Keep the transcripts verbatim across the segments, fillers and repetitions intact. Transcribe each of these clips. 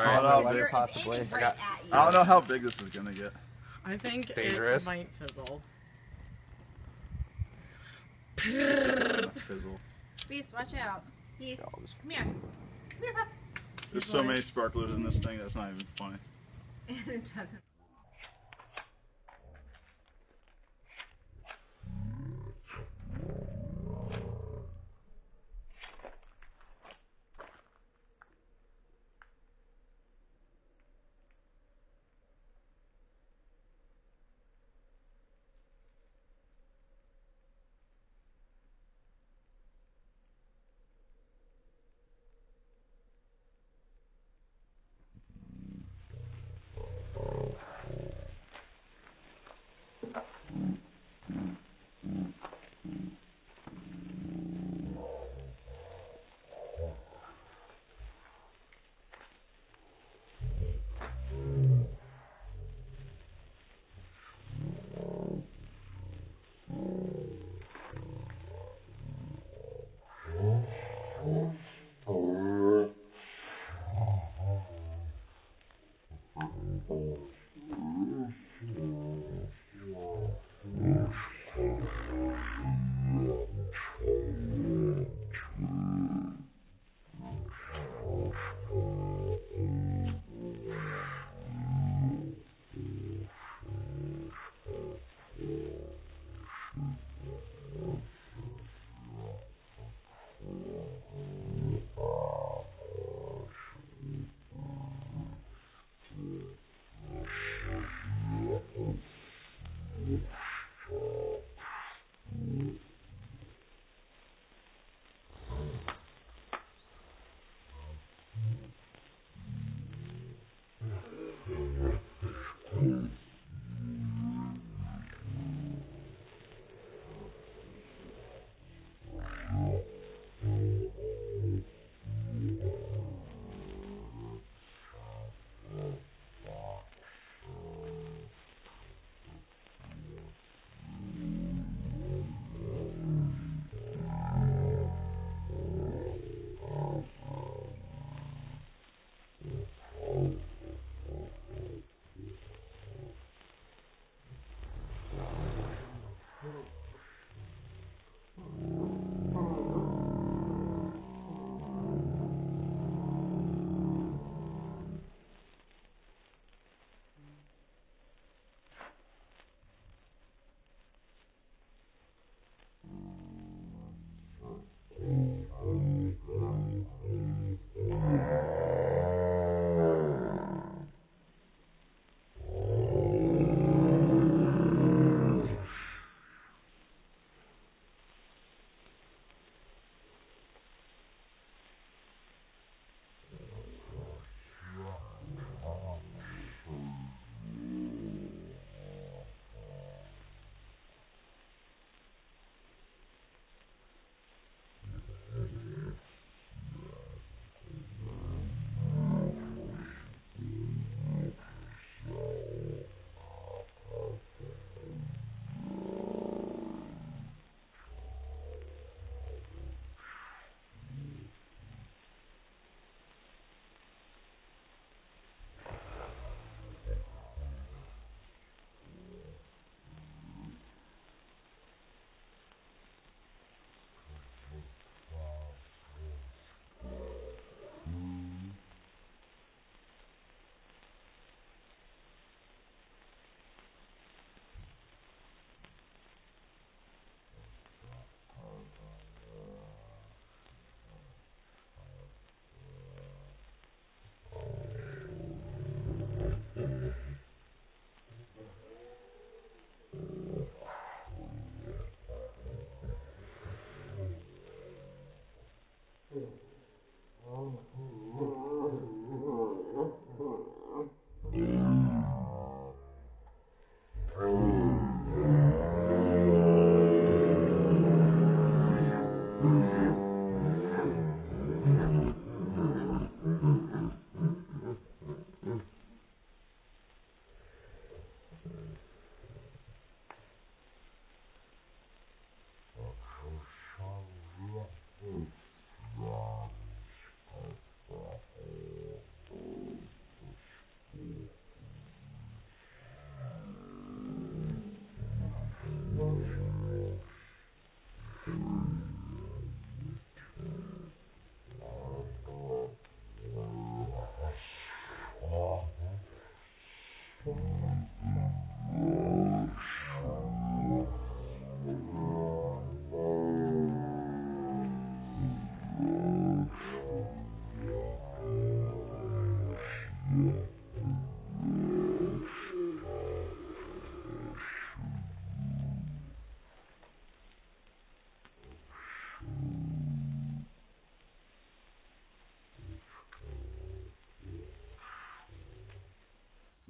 All I right. don't know how You're- big, it's possibly. aiming I right got- at you. I don't know how big this is gonna get. I think Dangerous. it might fizzle. It's gonna fizzle. Beast, watch out. Beast, I'll just- come here. Come here, pups. There's so many sparklers in this thing that's not even funny. And it doesn't.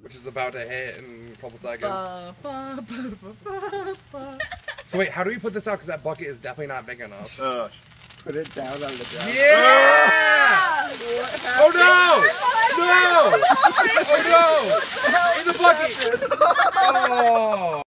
which is about to hit in a couple seconds. Ba, ba, ba, ba, ba, ba. So wait, how do we put this out? Because that bucket is definitely not big enough. Uh, Put it down on the ground. Yeah! Oh no! No! Oh no! In the bucket! Oh!